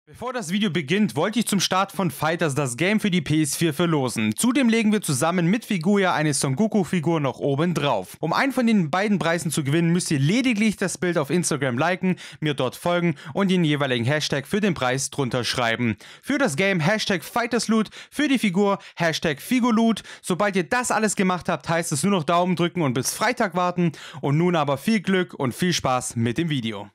Bevor das Video beginnt, wollte ich zum Start von Fighters das Game für die PS4 verlosen. Zudem legen wir zusammen mit Figuya eine Son Goku-Figur noch oben drauf. Um einen von den beiden Preisen zu gewinnen, müsst ihr lediglich das Bild auf Instagram liken, mir dort folgen und den jeweiligen Hashtag für den Preis drunter schreiben. Für das Game Hashtag FightersLoot, für die Figur Hashtag Figoloot. Sobald ihr das alles gemacht habt, heißt es nur noch Daumen drücken und bis Freitag warten. Und nun aber viel Glück und viel Spaß mit dem Video.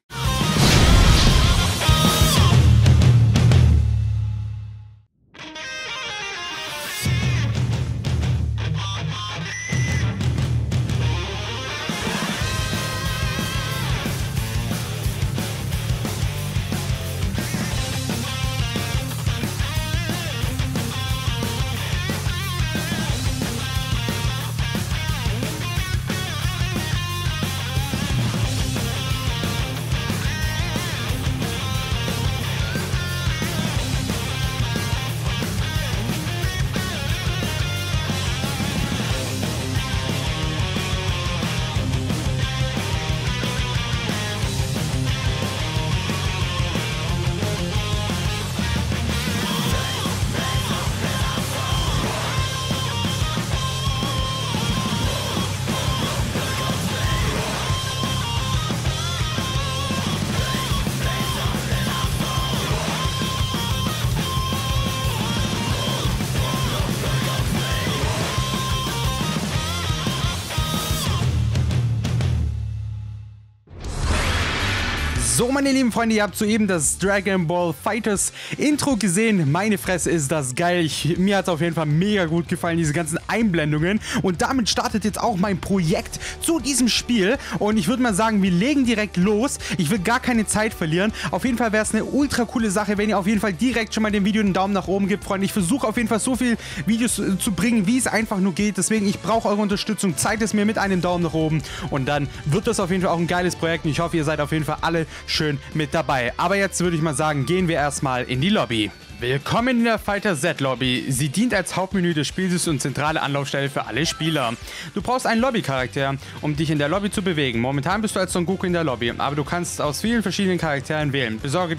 So, meine lieben Freunde, ihr habt soeben das Dragon Ball Fighters Intro gesehen. Meine Fresse, ist das geil. Mir hat es auf jeden Fall mega gut gefallen, diese ganzen Einblendungen. Und damit startet jetzt auch mein Projekt zu diesem Spiel. Und ich würde mal sagen, wir legen direkt los. Ich will gar keine Zeit verlieren. Auf jeden Fall wäre es eine ultra coole Sache, wenn ihr auf jeden Fall direkt schon mal dem Video einen Daumen nach oben gebt, Freunde. Ich versuche auf jeden Fall so viele Videos zu bringen, wie es einfach nur geht. Deswegen, ich brauche eure Unterstützung. Zeigt es mir mit einem Daumen nach oben. Und dann wird das auf jeden Fall auch ein geiles Projekt. Und ich hoffe, ihr seid auf jeden Fall alle schön mit dabei. Aber jetzt würde ich mal sagen, gehen wir erstmal in die Lobby. Willkommen in der Fighter Z Lobby. Sie dient als Hauptmenü des Spiels und zentrale Anlaufstelle für alle Spieler. Du brauchst einen Lobby-Charakter, um dich in der Lobby zu bewegen. Momentan bist du als Son Goku in der Lobby, aber du kannst aus vielen verschiedenen Charakteren wählen. Besorgen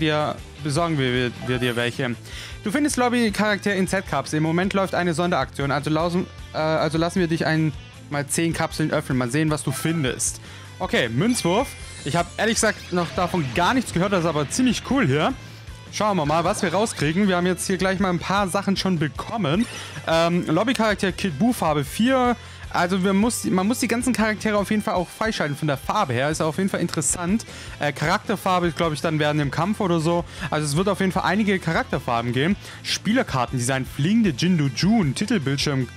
wir dir welche. Du findest Lobby-Charakter in Z-Cups. Im Moment läuft eine Sonderaktion, also lassen wir dich mal 10 Kapseln öffnen. Mal sehen, was du findest. Okay, Münzwurf. Ich habe ehrlich gesagt noch davon gar nichts gehört, das ist aber ziemlich cool hier. Schauen wir mal, was wir rauskriegen. Wir haben jetzt hier gleich mal ein paar Sachen schon bekommen. Lobby-Charakter Kid Buu Farbe 4. Also man muss die ganzen Charaktere auf jeden Fall auch freischalten von der Farbe her. Ist auf jeden Fall interessant. Charakterfarbe, glaube ich, dann während dem Kampf oder so. Also es wird auf jeden Fall einige Charakterfarben geben. Spielerkartendesign, fliegende Jindu Jun, Titelbildschirm,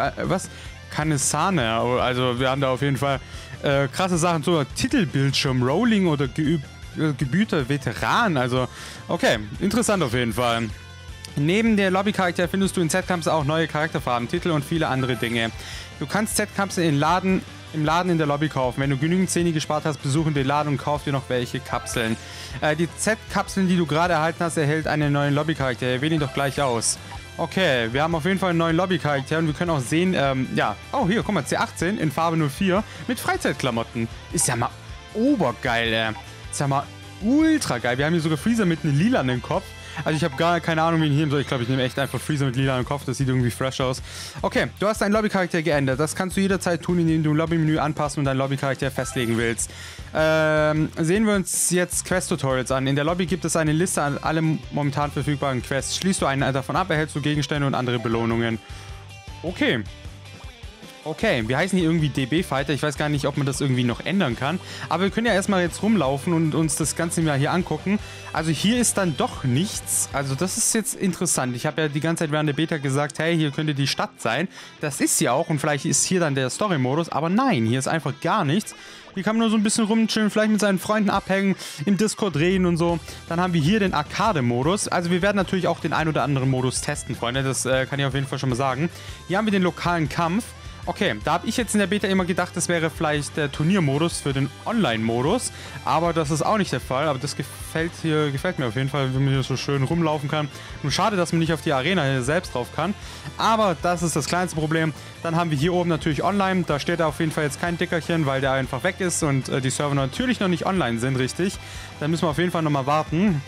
Kanesane. Also wir haben da auf jeden Fall krasse Sachen, so Titelbildschirm, Rolling oder gebührter Veteran. Also, okay, interessant auf jeden Fall. Neben der Lobby-Charakter findest du in Z-Camps auch neue Charakterfarben, Titel und viele andere Dinge. Du kannst Z-Camps im Laden in der Lobby kaufen. Wenn du genügend Zähne gespart hast, besuchen den Laden und kauf dir noch welche Kapseln. Die Z-Kapseln, die du gerade erhalten hast, erhält einen neuen Lobby-Charakter. Wähl ihn doch gleich aus. Okay, wir haben auf jeden Fall einen neuen Lobby-Charakter und wir können auch sehen, ja. Oh, hier, guck mal, C18 in Farbe 04 mit Freizeitklamotten. Ist ja mal obergeil, Ist ja mal ultra geil. Wir haben hier sogar Freezer mit einem lilanen Kopf. Also ich habe gar keine Ahnung, wie ich ihn nehmen soll. Ich glaube, ich nehme echt einfach Freezer mit lilanem Kopf. Das sieht irgendwie fresh aus. Okay, du hast deinen Lobby-Charakter geändert. Das kannst du jederzeit tun, indem du ein Lobby-Menü anpassen und deinen Lobby-Charakter festlegen willst. Sehen wir uns jetzt Quest-Tutorials an. In der Lobby gibt es eine Liste an allen momentan verfügbaren Quests. Schließt du einen davon ab, erhältst du Gegenstände und andere Belohnungen. Okay. Okay, wir heißen hier irgendwie DB Fighter. Ich weiß gar nicht, ob man das irgendwie noch ändern kann. Aber wir können ja erstmal jetzt rumlaufen und uns das Ganze mal hier angucken. Also hier ist dann doch nichts. Also das ist jetzt interessant. Ich habe ja die ganze Zeit während der Beta gesagt, hey, hier könnte die Stadt sein. Das ist sie auch und vielleicht ist hier dann der Story-Modus. Aber nein, hier ist einfach gar nichts. Hier kann man nur so ein bisschen rumchillen, vielleicht mit seinen Freunden abhängen, im Discord reden und so. Dann haben wir hier den Arcade-Modus. Also wir werden natürlich auch den ein oder anderen Modus testen, Freunde. Das kann ich auf jeden Fall schon mal sagen. Hier haben wir den lokalen Kampf. Okay, da habe ich jetzt in der Beta immer gedacht, das wäre vielleicht der Turniermodus für den Online-Modus. Aber das ist auch nicht der Fall. Aber das gefällt mir auf jeden Fall, wenn man hier so schön rumlaufen kann. Nur schade, dass man nicht auf die Arena hier selbst drauf kann. Aber das ist das kleinste Problem. Dann haben wir hier oben natürlich Online. Da steht auf jeden Fall jetzt kein Dickerchen, weil der einfach weg ist und die Server natürlich noch nicht online sind, richtig. Dann müssen wir auf jeden Fall nochmal warten.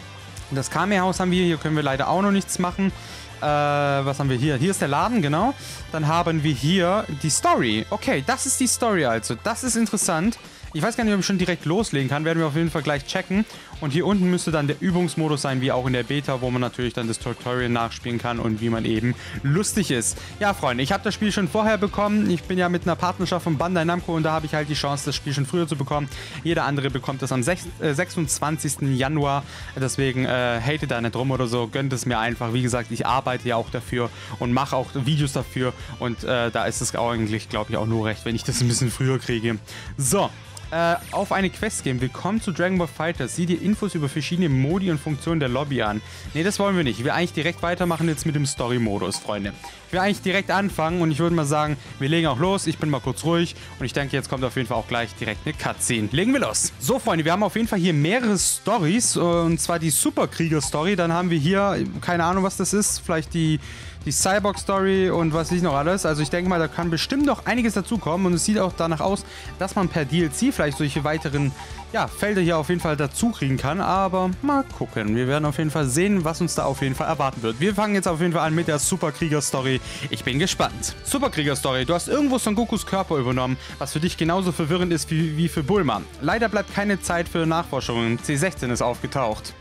Das Kame-Haus haben wir. Hier können wir leider auch noch nichts machen. Was haben wir hier? Hier ist der Laden, genau. Dann haben wir hier die Story. Okay, das ist die Story also. Das ist interessant. Ich weiß gar nicht, ob ich schon direkt loslegen kann. Werden wir auf jeden Fall gleich checken. Und hier unten müsste dann der Übungsmodus sein, wie auch in der Beta, wo man natürlich dann das Tutorial nachspielen kann und wie man eben lustig ist. Ja, Freunde, ich habe das Spiel schon vorher bekommen. Ich bin ja mit einer Partnerschaft von Bandai Namco und da habe ich halt die Chance, das Spiel schon früher zu bekommen. Jeder andere bekommt es am 26. Januar. Deswegen hate da nicht rum oder so. Gönnt es mir einfach. Wie gesagt, ich arbeite ja auch dafür und mache auch Videos dafür. Und da ist es eigentlich, glaube ich, auch nur recht, wenn ich das ein bisschen früher kriege. So. Auf eine Quest gehen. Willkommen zu Dragon Ball FighterZ. Sieh dir Infos über verschiedene Modi und Funktionen der Lobby an. Ne, das wollen wir nicht. Ich will eigentlich direkt weitermachen jetzt mit dem Story-Modus, Freunde. Ich will eigentlich direkt anfangen und ich würde mal sagen, wir legen auch los. Ich bin mal kurz ruhig und ich denke, jetzt kommt auf jeden Fall auch gleich direkt eine Cutscene. Legen wir los. So, Freunde, wir haben auf jeden Fall hier mehrere Stories und zwar die Superkrieger-Story. Dann haben wir hier, keine Ahnung, was das ist, vielleicht die Cyborg-Story und was weiß ich noch alles. Also ich denke mal, da kann bestimmt noch einiges dazukommen und es sieht auch danach aus, dass man per DLC vielleicht solche weiteren Felder hier auf jeden Fall dazu kriegen kann. Aber mal gucken. Wir werden auf jeden Fall sehen, was uns da auf jeden Fall erwarten wird. Wir fangen jetzt auf jeden Fall an mit der Superkrieger-Story. Ich bin gespannt. Superkrieger-Story. Du hast irgendwo Son Gokus Körper übernommen, was für dich genauso verwirrend ist wie für Bulma. Leider bleibt keine Zeit für Nachforschungen. C16 ist aufgetaucht.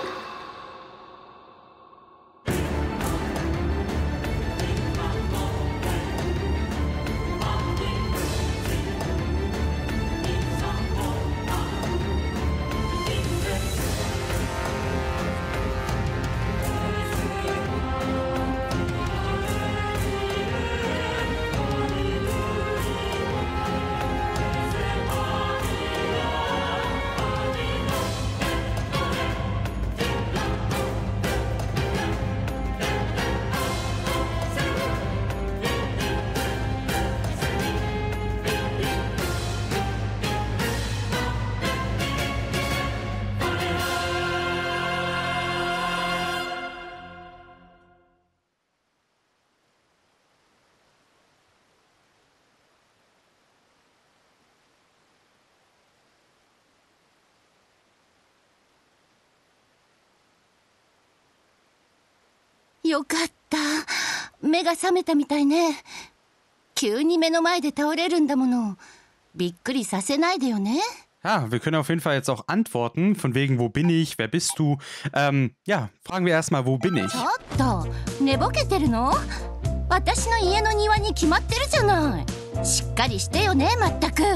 よかった。目が覚めたみたいね。急に目の前で倒れるんだもの。びっくりさせないでよね。 Ja, wir können auf jeden Fall jetzt auch antworten, von wegen, wo bin ich, wer bist du? Fragen wir erstmal, wo bin ich? ちょっと、寝ぼけてるの？私の家の庭に決まってるじゃない。しっかりしてよね、まったく。って、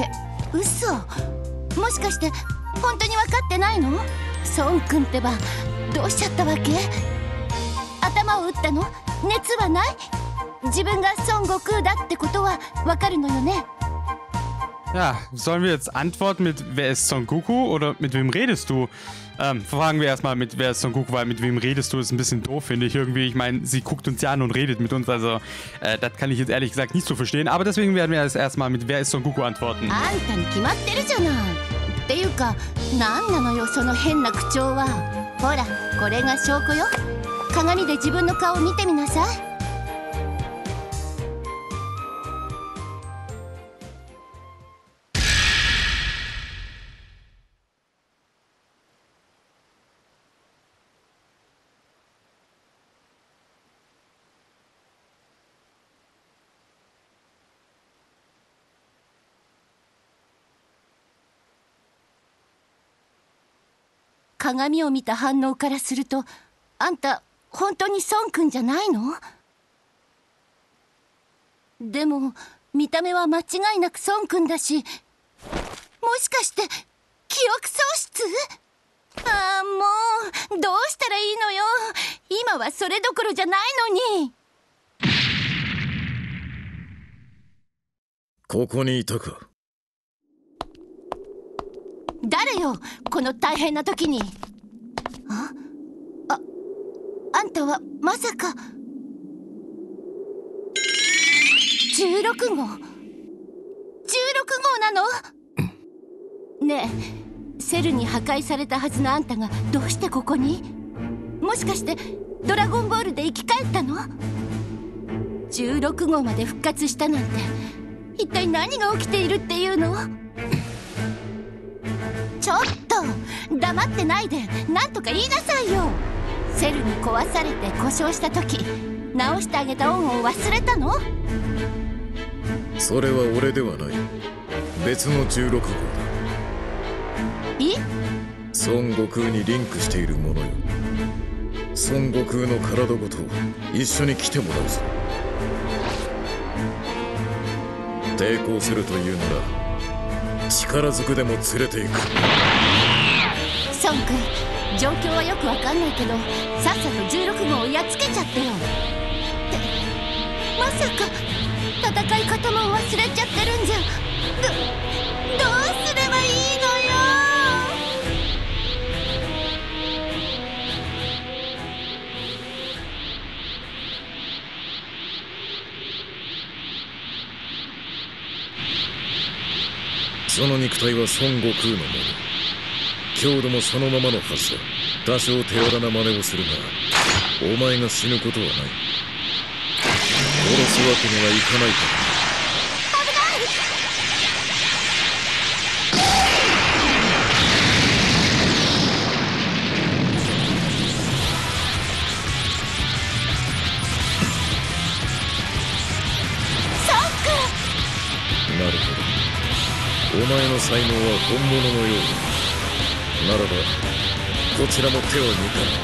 嘘。もしかして本当に分かってないの？孫君ってばどうしちゃったわけ？頭を打ったの？熱はない？自分が孫悟空だってことは分かるのよね。 Ja, sollen wir jetzt antworten mit wer ist Son Goku oder mit wem redest du? Fragen wir erstmal mit wer ist Son Goku, weil mit wem redest du ist ein bisschen doof, finde ich irgendwie. Ich meine, sie guckt uns ja an und redet mit uns, also das kann ich jetzt ehrlich gesagt nicht so verstehen. Aber deswegen werden wir jetzt erstmal mit wer ist Son Goku antworten. あんたに決まってるじゃない。っていうか、なんなのよその変な口調は。ほら、これが証拠よ。鏡で自分の顔を見てみなさい。鏡を見た反応からすると、あんた本当に孫君じゃないの？でも見た目は間違いなく孫君だし、もしかして記憶喪失？ああ、もうどうしたらいいのよ。今はそれどころじゃないのに。 ここにいたか。 誰よ、この大変な時に。あんたはまさか16号？16号なの？ねえ、セルに破壊されたはずのあんたがどうしてここに？もしかしてドラゴンボールで生き返ったの？16号まで復活したなんて、一体何が起きているっていうの？ ちょっと黙ってないでなんとか言いなさいよ。セルに壊されて故障した時直してあげた恩を忘れたの？ それは俺ではない。別の16号だ。 え？ 孫悟空にリンクしているものよ。孫悟空の体ごと一緒に来てもらうぞ。抵抗するというなら力ずくでも連れていく。 孫君、状況はよくわかんないけどさっさと16号をやっつけちゃってよ。ってまさか戦い方も忘れちゃってるんじゃ。どうすればいいのよ。 その肉体は孫悟空のもの。強度もそのままのはずだ。多少手荒な真似をするがお前が死ぬことはない。殺すわけにはいかないから。なるほど。お前の才能は本物のようだ。ならばこちらも手を抜かない。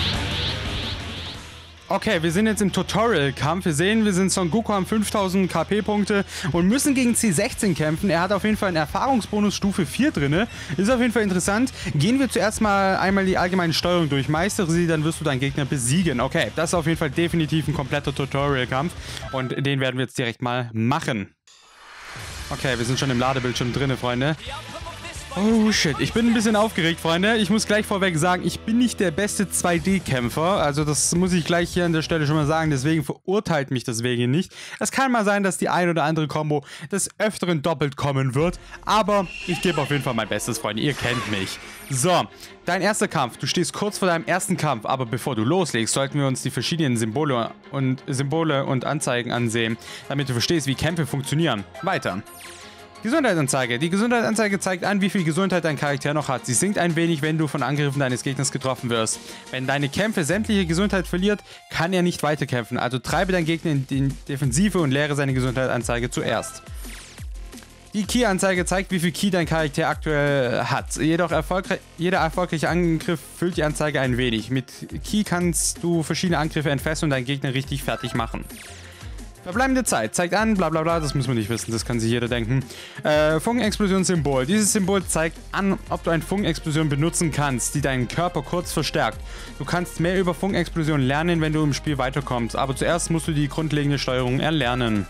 Okay, wir sind jetzt im Tutorial-Kampf. Wir sehen, wir sind Son Goku, haben 5000 KP-Punkte und müssen gegen C16 kämpfen. Er hat auf jeden Fall einen Erfahrungsbonus Stufe 4 drin. Ist auf jeden Fall interessant. Gehen wir zuerst mal einmal die allgemeine Steuerung durch. Meistere sie, dann wirst du deinen Gegner besiegen. Okay, das ist auf jeden Fall definitiv ein kompletter Tutorial-Kampf und den werden wir jetzt direkt mal machen. Okay, wir sind schon im Ladebildschirm drin, Freunde. Oh shit, ich bin ein bisschen aufgeregt, Freunde. Ich muss gleich vorweg sagen, ich bin nicht der beste 2D-Kämpfer. Also das muss ich gleich hier an der Stelle schon mal sagen. Deswegen verurteilt mich deswegen nicht. Es kann mal sein, dass die ein oder andere Kombo des Öfteren doppelt kommen wird. Aber ich gebe auf jeden Fall mein Bestes, Freunde. Ihr kennt mich. So, dein erster Kampf. Du stehst kurz vor deinem ersten Kampf. Aber bevor du loslegst, sollten wir uns die verschiedenen Symbole und Anzeigen ansehen, damit du verstehst, wie Kämpfe funktionieren. Weiter. Gesundheitsanzeige. Die Gesundheitsanzeige zeigt an, wie viel Gesundheit dein Charakter noch hat. Sie sinkt ein wenig, wenn du von Angriffen deines Gegners getroffen wirst. Wenn deine Kämpfe sämtliche Gesundheit verliert, kann er nicht weiterkämpfen. Also treibe deinen Gegner in die Defensive und leere seine Gesundheitsanzeige zuerst. Die Ki-Anzeige zeigt, wie viel Ki dein Charakter aktuell hat. Jeder erfolgreiche Angriff füllt die Anzeige ein wenig. Mit Ki kannst du verschiedene Angriffe entfesseln und deinen Gegner richtig fertig machen. Verbleibende Zeit zeigt an, bla bla bla, das muss man nicht wissen, das kann sich jeder denken. Funkenexplosionssymbol. Dieses Symbol zeigt an, ob du eine Funkenexplosion benutzen kannst, die deinen Körper kurz verstärkt. Du kannst mehr über Funkenexplosionen lernen, wenn du im Spiel weiterkommst, aber zuerst musst du die grundlegende Steuerung erlernen.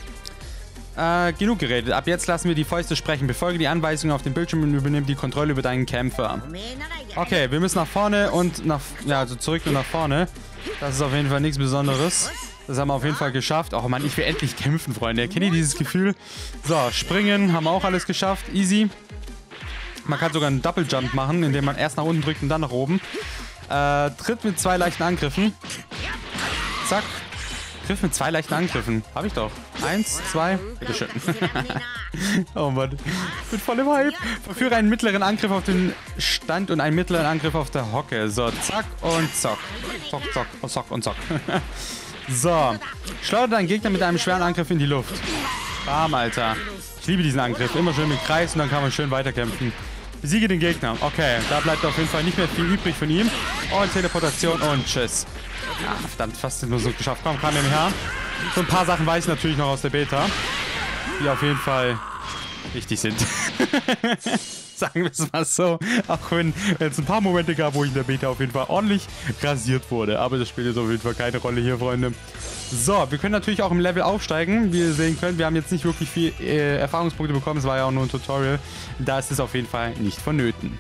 Genug geredet. Ab jetzt lassen wir die Fäuste sprechen. Befolge die Anweisungen auf dem Bildschirm und übernimm die Kontrolle über deinen Kämpfer. Okay, wir müssen nach vorne und also zurück und nach vorne. Das ist auf jeden Fall nichts Besonderes. Das haben wir auf jeden Fall geschafft. Oh Mann, ich will endlich kämpfen, Freunde. Kennt ihr dieses Gefühl? So, springen haben wir auch alles geschafft. Easy. Man kann sogar einen Double Jump machen, indem man erst nach unten drückt und dann nach oben. Tritt mit 2 leichten Angriffen. Zack. Griff mit 2 leichten Angriffen. Habe ich doch. 1, 2. Bitteschön. Oh Mann. Ich bin voll im Hype. Verführe einen mittleren Angriff auf den Stand und einen mittleren Angriff auf der Hocke. So, zack und zock. Zock, zock, zock und zock. So. Schleudere deinen Gegner mit einem schweren Angriff in die Luft. Bam, Alter. Ich liebe diesen Angriff. Immer schön mit Kreis und dann kann man schön weiterkämpfen. Besiege den Gegner. Okay, da bleibt auf jeden Fall nicht mehr viel übrig von ihm. Und Teleportation und tschüss. Ja, verdammt, fast nur so geschafft. Komm, kam her. So ein paar Sachen weiß ich natürlich noch aus der Beta, die auf jeden Fall wichtig sind. Sagen wir es mal so. Auch wenn es ein paar Momente gab, wo ich in der Beta auf jeden Fall ordentlich rasiert wurde. Aber das spielt jetzt auf jeden Fall keine Rolle hier, Freunde. So, wir können natürlich auch im Level aufsteigen. Wie ihr sehen könnt, wir haben jetzt nicht wirklich viel Erfahrungspunkte bekommen. Es war ja auch nur ein Tutorial. Da ist es auf jeden Fall nicht vonnöten.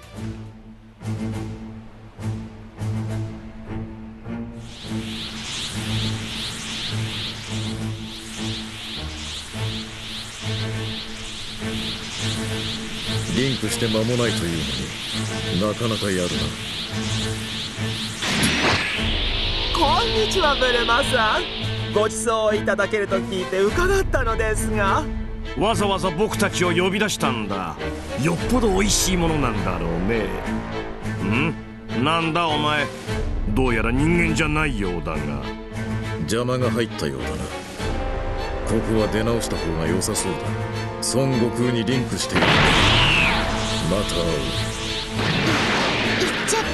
リンクして間もないというのになかなかやるな。 こんにちは、ブルマさん。ご馳走をいただけると聞いて伺ったのですが。 わざわざ僕たちを呼び出したんだ。よっぽど美味しいものなんだろうね。なんだお前、どうやら人間じゃないようだが。 邪魔が入ったようだな。ここは出直した方が良さそうだ。孫悟空にリンクしている。また会う。 行っちゃった。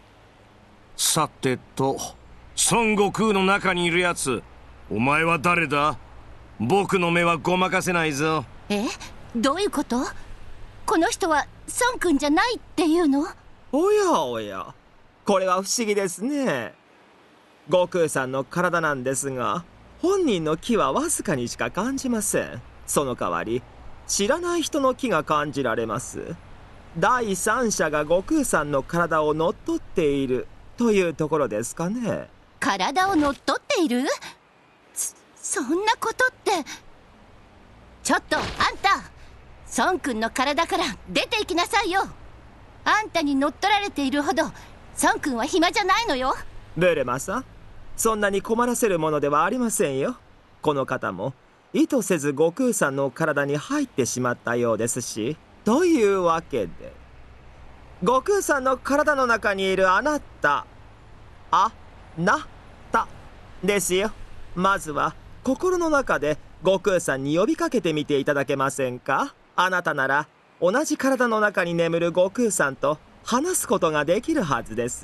さてと、孫悟空の中にいるやつ、お前は誰だ？僕の目はごまかせないぞ。 どういうこと？この人は孫君じゃないっていうの？ おやおや、これは不思議ですね。悟空さんの体なんですが、本人の気はわずかにしか感じません。その代わり知らない人の気が感じられます。第三者が悟空さんの体を乗っ取っているというところですかね。 体を乗っ取っている？そんなことって。ちょっとあんた、孫君の体から出て行きなさいよ。あんたに乗っ取られているほど孫君は暇じゃないのよ。 ブルマさん、そんなに困らせるものではありませんよ。この方も意図せず悟空さんの体に入ってしまったようですし。というわけで、悟空さんの体の中にいるあなた、あなたですよ。まずは心の中で悟空さんに呼びかけてみていただけませんか。あなたなら同じ体の中に眠る悟空さんと話すことができるはずです。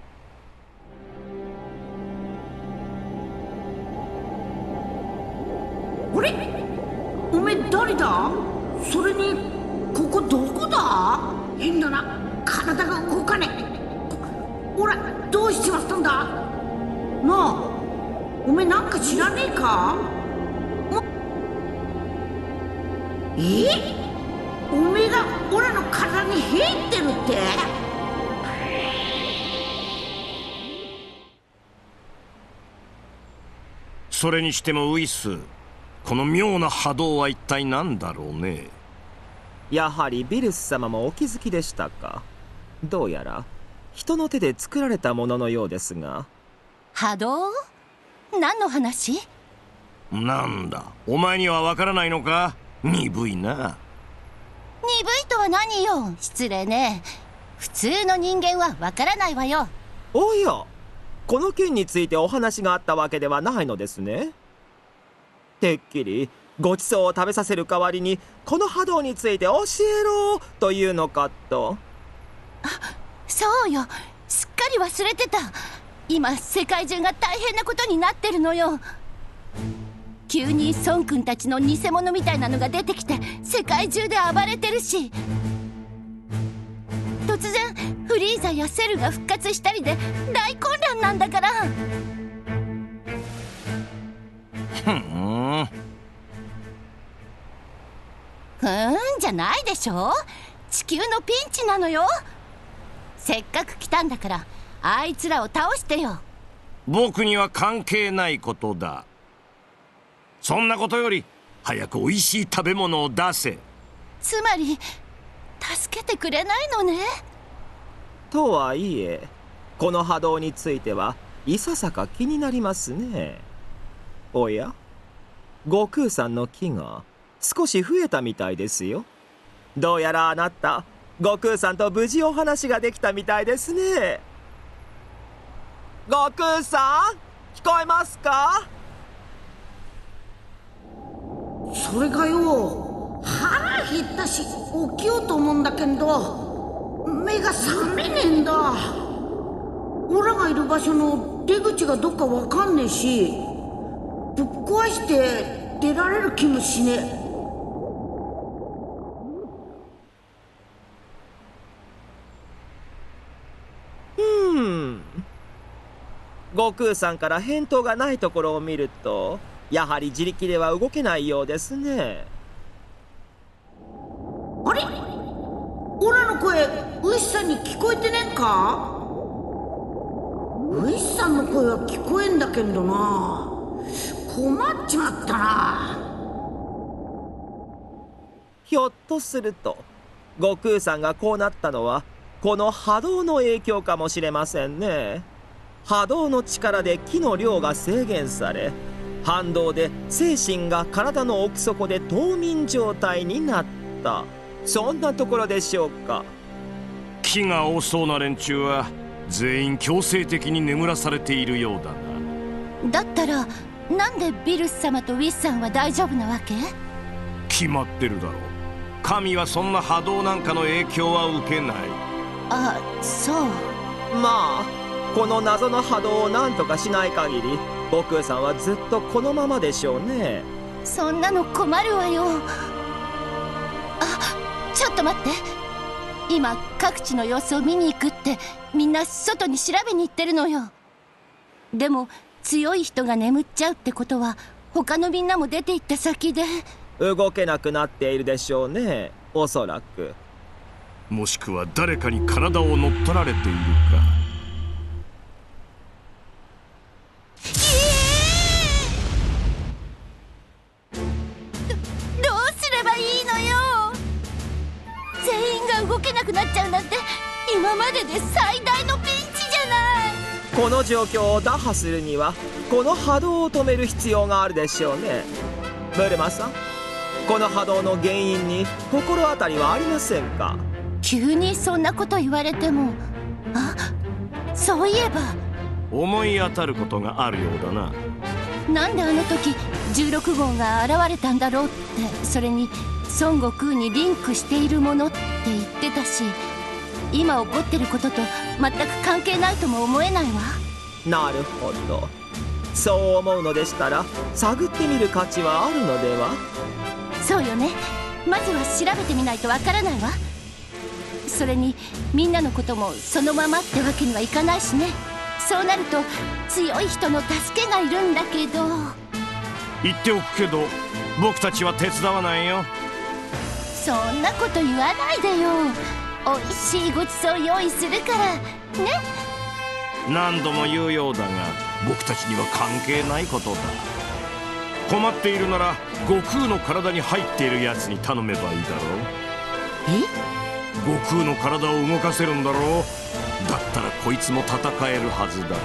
あれ、おめえ誰だ？それにここどこだ？変だな、体が動かねえ。ほら、どうしちまったんだ？なあ、おめえなんか知らねえか？おめえがオラの体に入ってるって？ それにしてもウイス、この妙な波動は一体何だろうね。 やはりビルス様もお気づきでしたか。どうやら人の手で作られたもののようですが。 波動？何の話？ なんだ、お前にはわからないのか？鈍いな。 鈍いとは何よ、失礼ね。普通の人間はわからないわよ。 おや、この件についてお話があったわけではないのですね。てっきりごちそうを食べさせる代わりにこの波動について教えろというのかと。 そうよ、すっかり忘れてた。今世界中が大変なことになってるのよ。急に孫君たちの偽物みたいなのが出てきて世界中で暴れてるし、突然フリーザやセルが復活したりで大混乱なんだから。じゃないでしょ。地球のピンチなのよ。せっかく来たんだからあいつらを倒してよ。 僕には関係ないことだ。そんなことより早くおいしい食べ物を出せ。 つまり助けてくれないのね。 とはいえ、この波動についてはいささか気になりますね。おや、悟空さんの気が少し増えたみたいですよ。どうやらあなた悟空さんと無事お話ができたみたいですね。悟空さん、聞こえますか？ それがよ、腹減ったし起きようと思うんだけど目が覚めねえんだ。オラがいる場所の出口がどっかわかんねえし、ぶっ壊して出られる気もしねえ。 悟空さんから返答がないところを見ると、やはり自力では動けないようですね。 あれ、オラの声ウイスさんに聞こえてねえか？ウイスさんの声は聞こえんだけどな。困っちまったな。 ひょっとすると悟空さんがこうなったのはこの波動の影響かもしれませんね。波動の力で気の量が制限され、反動で精神が体の奥底で冬眠状態になった、そんなところでしょうか。 気が多そうな連中は全員強制的に眠らされているようだな。 だったらなんでビルス様とウィスさんは大丈夫なわけ？ 決まってるだろう。神はそんな波動なんかの影響は受けない。 あ、そう。 まあこの謎の波動を何とかしない限り悟空さんはずっとこのままでしょうね。 そんなの困るわよ。あ、ちょっと待って。今各地の様子を見に行くってみんな外に調べに行ってるのよ。でも強い人が眠っちゃうってことは他のみんなも出て行った先で動けなくなっているでしょうね、おそらく。 もしくは誰かに体を乗っ取られているか。 どうすればいいのよ。全員が動けなくなっちゃうなんて今までで最大のピンチじゃない。 この状況を打破するにはこの波動を止める必要があるでしょうね。ブルマさん、この波動の原因に心当たりはありませんか？ 急にそんなこと言われても。あ、そういえば思い当たることがあるようだな。 なんであの時16号が現れたんだろうって、それに孫悟空にリンクしているものって言ってたし、今起こってることと全く関係ないとも思えないわ。 なるほど、そう思うのでしたら探ってみる価値はあるのでは？ そうよね。まずは調べてみないとわからないわ。それにみんなのこともそのままってわけにはいかないしね。そうなると強い人の助けがいるんだけど。 言っておくけど僕たちは手伝わないよ。 そんなこと言わないでよ。おいしいごちそう用意するからね。 何度も言うようだが僕たちには関係ないことだ。困っているなら悟空の体に入っているやつに頼めばいいだろう。悟空の体を動かせるんだろう。だったらこいつも戦えるはずだ。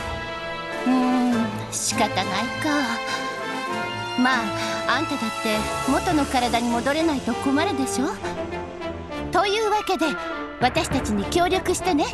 仕方ないか。まああんただって元の体に戻れないと困るでしょ。というわけで私たちに協力してね。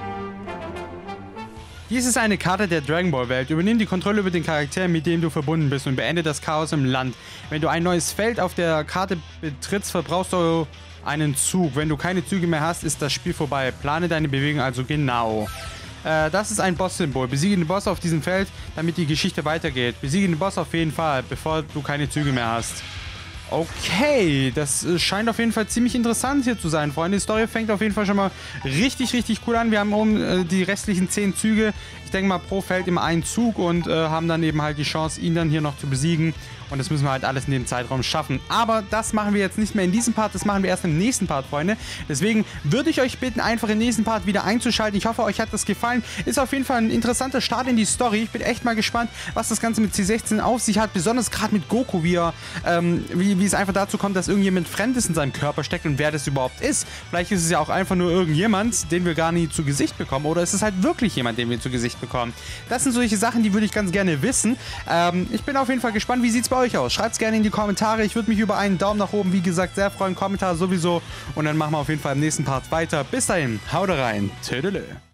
Dies ist eine Karte der Dragon Ball Welt. Übernimm die Kontrolle über den Charakter, mit dem du verbunden bist und beende das Chaos im Land. Wenn du ein neues Feld auf der Karte betrittst, verbrauchst du einen Zug. Wenn du keine Züge mehr hast, ist das Spiel vorbei. Plane deine Bewegung also genau. Das ist ein Boss-Symbol. Besiege den Boss auf diesem Feld, damit die Geschichte weitergeht. Besiege den Boss auf jeden Fall, bevor du keine Züge mehr hast. Okay, das scheint auf jeden Fall ziemlich interessant hier zu sein, Freunde. Die Story fängt auf jeden Fall schon mal richtig, richtig cool an. Wir haben oben die restlichen 10 Züge. Ich denke mal pro Feld immer einen Zug und haben dann eben halt die Chance, ihn dann hier noch zu besiegen. Und das müssen wir halt alles in dem Zeitraum schaffen. Aber das machen wir jetzt nicht mehr in diesem Part, das machen wir erst im nächsten Part, Freunde. Deswegen würde ich euch bitten, einfach im nächsten Part wieder einzuschalten. Ich hoffe, euch hat das gefallen. Ist auf jeden Fall ein interessanter Start in die Story. Ich bin echt mal gespannt, was das Ganze mit C16 auf sich hat. Besonders gerade mit Goku, wie es einfach dazu kommt, dass irgendjemand Fremdes in seinem Körper steckt und wer das überhaupt ist. Vielleicht ist es ja auch einfach nur irgendjemand, den wir gar nie zu Gesicht bekommen. Oder ist es halt wirklich jemand, den wir zu Gesicht bekommen. Das sind solche Sachen, die würde ich ganz gerne wissen. Ich bin auf jeden Fall gespannt, wie sieht es bei euch aus? Schreibt es gerne in die Kommentare. Ich würde mich über einen Daumen nach oben, wie gesagt, sehr freuen. Kommentar sowieso. Und dann machen wir auf jeden Fall im nächsten Part weiter. Bis dahin, haut rein. Tschüss.